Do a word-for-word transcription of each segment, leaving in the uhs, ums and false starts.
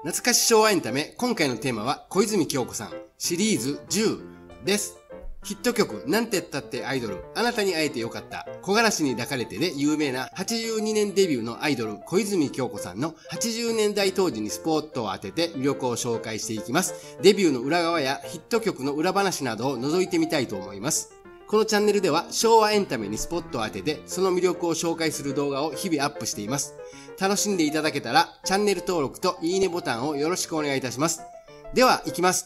懐かし昭和エンタメ、今回のテーマは小泉今日子さん、シリーズじゅうです。ヒット曲、なんてったってアイドル、あなたに会えてよかった、木枯らしに抱かれてで有名なはちじゅうにねんデビューのアイドル、小泉今日子さんのはちじゅうねんだい当時にスポットを当てて魅力を紹介していきます。デビューの裏側やヒット曲の裏話などを覗いてみたいと思います。このチャンネルでは昭和エンタメにスポットを当ててその魅力を紹介する動画を日々アップしています。楽しんでいただけたらチャンネル登録といいねボタンをよろしくお願いいたします。では行きます。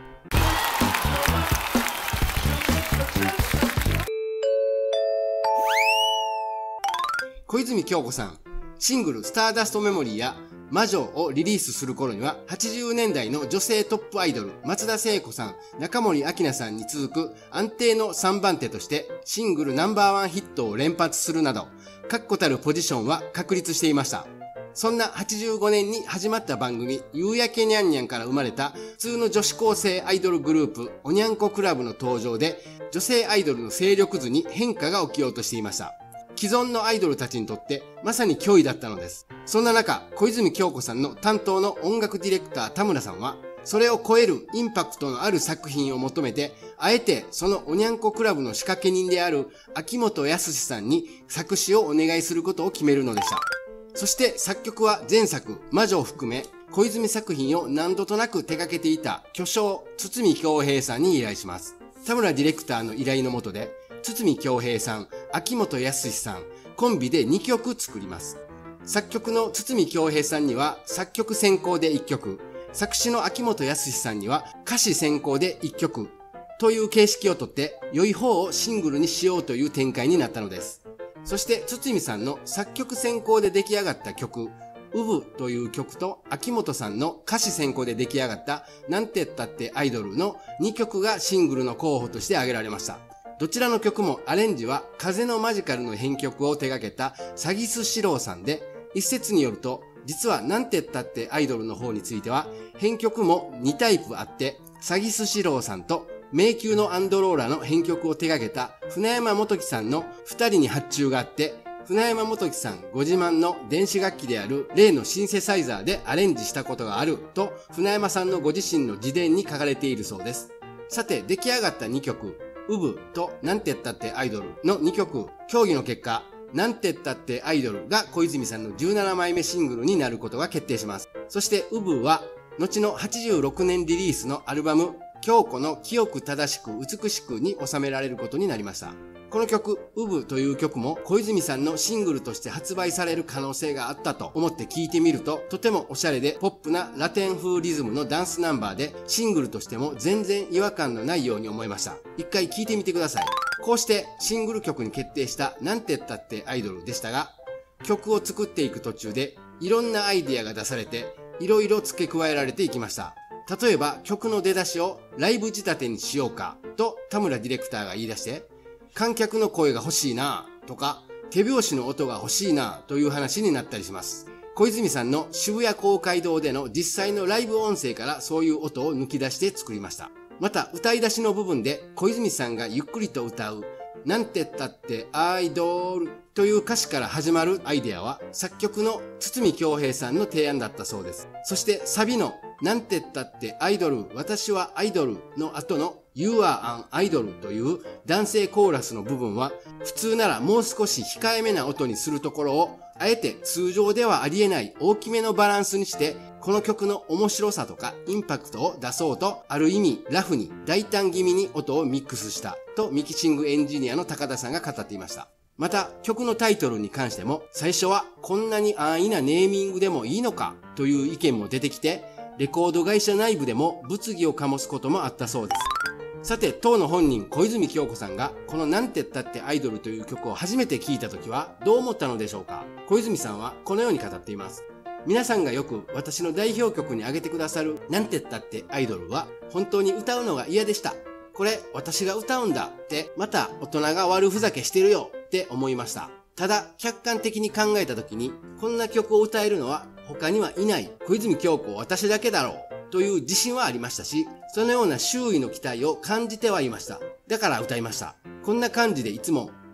小泉今日子さん、シングルスターダストメモリーや魔女をリリースする頃にははちじゅうねんだいの女性トップアイドル松田聖子さん、中森明菜さんに続く安定のさんばんてとしてシングルナンバーワンヒットを連発するなど確固たるポジションは確立していました。そんなはちじゅうごねんに始まった番組夕焼けにゃんにゃんから生まれた普通の女子高生アイドルグループおにゃんこクラブの登場で女性アイドルの勢力図に変化が起きようとしていました。既存のアイドルたちにとってまさに脅威だったのです。そんな中、小泉今日子さんの担当の音楽ディレクター田村さんは、それを超えるインパクトのある作品を求めて、あえてそのおにゃんこクラブの仕掛け人である秋元康さんに作詞をお願いすることを決めるのでした。そして作曲は前作、魔女を含め、小泉作品を何度となく手掛けていた巨匠、堤恭平さんに依頼します。田村ディレクターの依頼の下で、堤恭平さん、秋元康さん、コンビでにきょく作ります。作曲の堤恭平さんには作曲先行でいっきょく、作詞の秋元康さんには歌詞先行でいっきょくという形式をとって良い方をシングルにしようという展開になったのです。そして堤さんの作曲先行で出来上がった曲、ウブという曲と秋元さんの歌詞先行で出来上がったなんてったってアイドルのにきょくがシングルの候補として挙げられました。どちらの曲もアレンジは風のマジカルの編曲を手掛けたサギスシローさんで、一説によると実はなんてったってアイドルの方については編曲もにタイプあって、サギスシローさんと迷宮のアンドローラの編曲を手掛けた船山元樹さんの二人に発注があって、船山元樹さんご自慢の電子楽器である例のシンセサイザーでアレンジしたことがあると船山さんのご自身の自伝に書かれているそうです。さて出来上がったにきょく、ウブとなんてったってアイドルのにきょく、協議の結果、なんてったってアイドルが小泉さんのじゅうななまいめシングルになることが決定します。そしてウブは、後のはちじゅうろくねんリリースのアルバム、京子の清く正しく美しくに収められることになりました。この曲、ウブという曲も小泉さんのシングルとして発売される可能性があったと思って聴いてみると、とてもおしゃれでポップなラテン風リズムのダンスナンバーで、シングルとしても全然違和感のないように思いました。一回聴いてみてください。こうしてシングル曲に決定したなんてったってアイドルでしたが、曲を作っていく途中でいろんなアイディアが出されて、いろいろ付け加えられていきました。例えば曲の出だしをライブ仕立てにしようかと田村ディレクターが言い出して、観客の声が欲しいなとか、手拍子の音が欲しいなという話になったりします。小泉さんの渋谷公会堂での実際のライブ音声からそういう音を抜き出して作りました。また歌い出しの部分で小泉さんがゆっくりと歌うなんてったってアイドルという歌詞から始まるアイデアは作曲の堤恭平さんの提案だったそうです。そしてサビのなんてったってアイドル、私はアイドルの後のYou are an idol という男性コーラスの部分は普通ならもう少し控えめな音にするところをあえて通常ではありえない大きめのバランスにしてこの曲の面白さとかインパクトを出そうとある意味ラフに大胆気味に音をミックスしたとミキシングエンジニアの高田さんが語っていました。また曲のタイトルに関しても最初はこんなに安易なネーミングでもいいのかという意見も出てきてレコード会社内部でも物議を醸すこともあったそうです。さて当の本人小泉今日子さんがこのなんてったってアイドルという曲を初めて聴いた時はどう思ったのでしょうか。小泉さんはこのように語っています。皆さんがよく私の代表曲に挙げてくださるなんてったってアイドルは本当に歌うのが嫌でした。これ私が歌うんだってまた大人が悪ふざけしてるよって思いました。ただ客観的に考えた時にこんな曲を歌えるのは他にはいない小泉今日子私だけだろうという自信はありましたし、そのような周囲の期待を感じてはいました。だから歌いました。こんな感じでいつも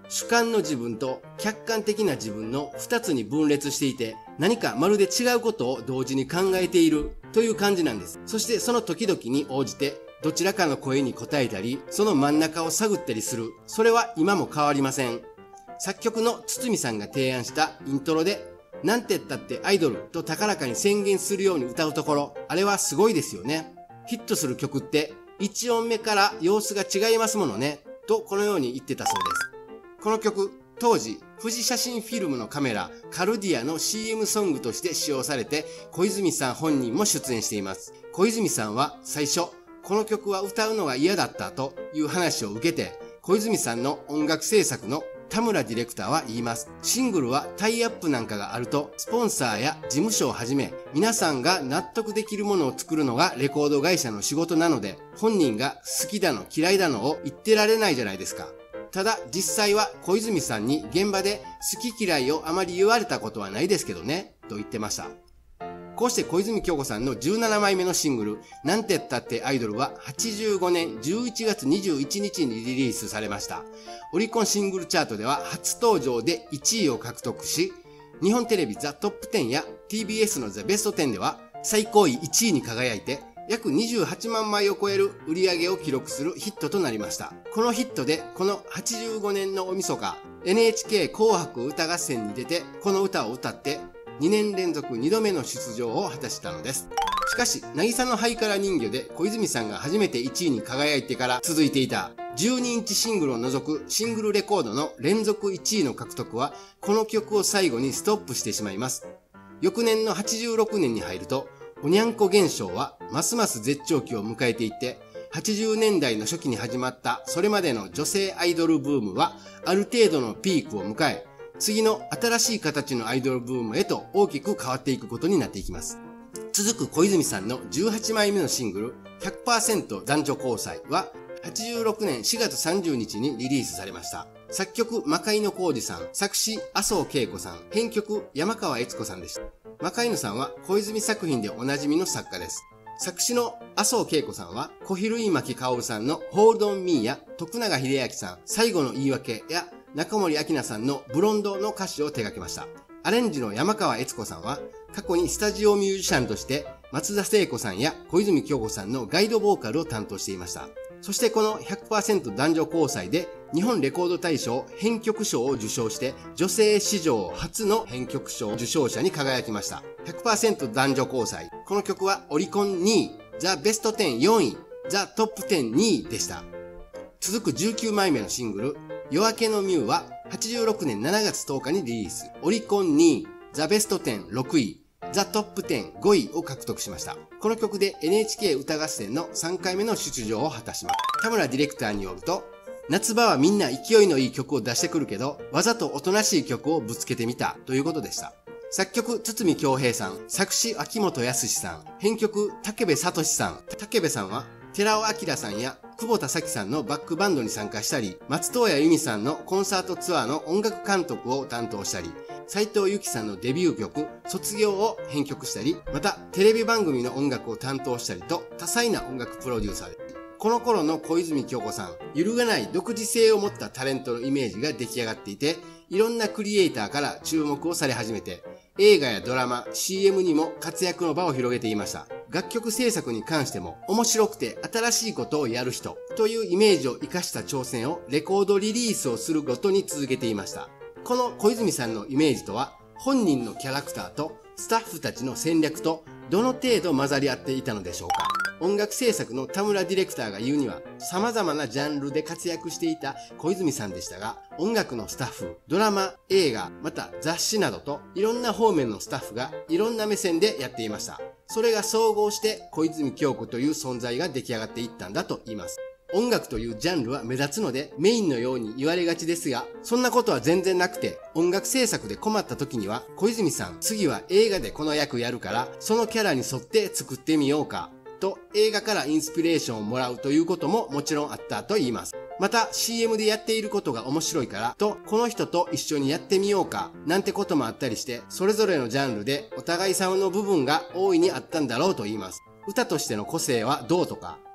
主観の自分と客観的な自分の二つに分裂していて、何かまるで違うことを同時に考えているという感じなんです。そしてその時々に応じて、どちらかの声に応えたり、その真ん中を探ったりする。それは今も変わりません。作曲の堤さんが提案したイントロで、なんて言ったってアイドルと高らかに宣言するように歌うところ、あれはすごいですよね。ヒットする曲って一音目から様子が違いますものね、とこのように言ってたそうです。この曲、当時、富士写真フィルムのカメラ、カルディアの シーエム ソングとして使用されて、小泉さん本人も出演しています。小泉さんは最初、この曲は歌うのが嫌だったという話を受けて、小泉さんの音楽制作の田村ディレクターは言います。シングルはタイアップなんかがあると、スポンサーや事務所をはじめ、皆さんが納得できるものを作るのがレコード会社の仕事なので、本人が好きだの嫌いだのを言ってられないじゃないですか。ただ実際は小泉さんに現場で好き嫌いをあまり言われたことはないですけどね、と言ってました。こうして小泉京子さんのじゅうななまいめのシングル、なんてったってアイドルははちじゅうごねんじゅういちがつにじゅういちにちにリリースされました。オリコンシングルチャートでは初登場でいちいを獲得し、日本テレビザ・トップテンや ティービーエス のザ・ベストテンでは最高位いちいに輝いて、約にじゅうはちまんまいを超える売り上げを記録するヒットとなりました。このヒットで、このはちじゅうごねんの大晦日、エヌエイチケー 紅白歌合戦に出て、この歌を歌って、にねんれんぞくにどめの出場を果たしたのです。しかし、渚のハイカラ人魚で小泉さんが初めていちいに輝いてから続いていたじゅうにインチシングルを除くシングルレコードの連続いちいの獲得は、この曲を最後にストップしてしまいます。翌年のはちじゅうろくねんに入ると、おにゃんこ現象はますます絶頂期を迎えていって、はちじゅうねんだいの初期に始まったそれまでの女性アイドルブームはある程度のピークを迎え、次の新しい形のアイドルブームへと大きく変わっていくことになっていきます。続く小泉さんのじゅうはちまいめのシングル ひゃくパーセント 男女交際ははちじゅうろくねんしがつさんじゅうにちにリリースされました。作曲魔界野浩二さん、作詞麻生恵子さん、編曲山川悦子さんでした。魔界野さんは小泉作品でおなじみの作家です。作詞の麻生恵子さんは小比類巻薫さんの Hold on Me や徳永英明さん、最後の言い訳や中森明菜さんのブロンドの歌詞を手掛けました。アレンジの山川悦子さんは過去にスタジオミュージシャンとして松田聖子さんや小泉京子さんのガイドボーカルを担当していました。そしてこの ひゃくパーセント 男女交際で日本レコード大賞編曲賞を受賞して女性史上初の編曲賞受賞者に輝きました。ひゃくパーセント 男女交際。この曲はオリコンにい、ザ・ベストテンよんい、ザ・トップテンにいでした。続くじゅうきゅうまいめのシングル、夜明けのミュウははちじゅうろくねんしちがつとおかにリリース。オリコンにい、ザ・ベストテンろくい、ザ・トップテンごいを獲得しました。この曲で エヌエイチケー 歌合戦のさんかいめの出場を果たします。田村ディレクターによると、夏場はみんな勢いのいい曲を出してくるけど、わざとおとなしい曲をぶつけてみたということでした。作曲、堤恭平さん、作詞、秋元康さん、編曲、武部聡さん。武部さんは、寺尾明さんや久保田早紀さんのバックバンドに参加したり、松任谷由実さんのコンサートツアーの音楽監督を担当したり、斉藤由貴さんのデビュー曲、卒業を編曲したり、また、テレビ番組の音楽を担当したりと、多彩な音楽プロデューサーです。この頃の小泉京子さん、揺るがない独自性を持ったタレントのイメージが出来上がっていて、いろんなクリエイターから注目をされ始めて、映画やドラマ、シーエム にも活躍の場を広げていました。楽曲制作に関しても、面白くて新しいことをやる人というイメージを活かした挑戦をレコードリリースをするごとに続けていました。この小泉さんのイメージとは、本人のキャラクターとスタッフたちの戦略とどの程度混ざり合っていたのでしょうか。音楽制作の田村ディレクターが言うには、様々なジャンルで活躍していた小泉さんでしたが、音楽のスタッフ、ドラマ、映画、また雑誌などといろんな方面のスタッフがいろんな目線でやっていました。それが総合して小泉京子という存在が出来上がっていったんだと言います。音楽というジャンルは目立つのでメインのように言われがちですが、そんなことは全然なくて、音楽制作で困った時には、小泉さん、次は映画でこの役やるから、そのキャラに沿って作ってみようか、と映画からインスピレーションをもらうということももちろんあったと言います。また シーエム でやっていることが面白いからと、この人と一緒にやってみようかなんてこともあったりして、それぞれのジャンルでお互い様の部分が大いにあったんだろうと言います。歌としての個性はどうとか、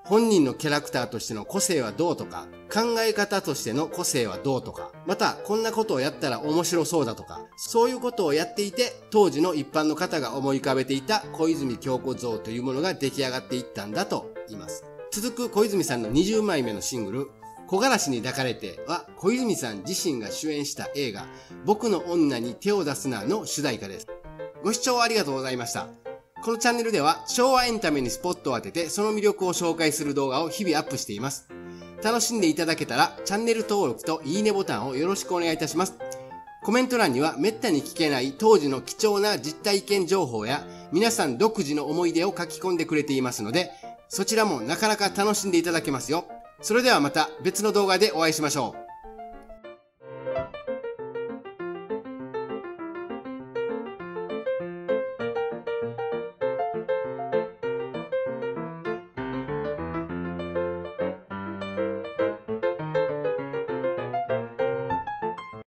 本人のキャラクターとしての個性はどうとか、考え方としての個性はどうとか、またこんなことをやったら面白そうだとか、そういうことをやっていて、当時の一般の方が思い浮かべていた小泉京子像というものが出来上がっていったんだと言います。続く小泉さんのにじゅうまいめのシングル、木枯らしに抱かれては小泉さん自身が主演した映画、僕の女に手を出すなの主題歌です。ご視聴ありがとうございました。このチャンネルでは昭和エンタメにスポットを当ててその魅力を紹介する動画を日々アップしています。楽しんでいただけたらチャンネル登録といいねボタンをよろしくお願いいたします。コメント欄にはめったに聞けない当時の貴重な実体験情報や皆さん独自の思い出を書き込んでくれていますので、そちらもなかなか楽しんでいただけますよ。それではまた別の動画でお会いしましょう。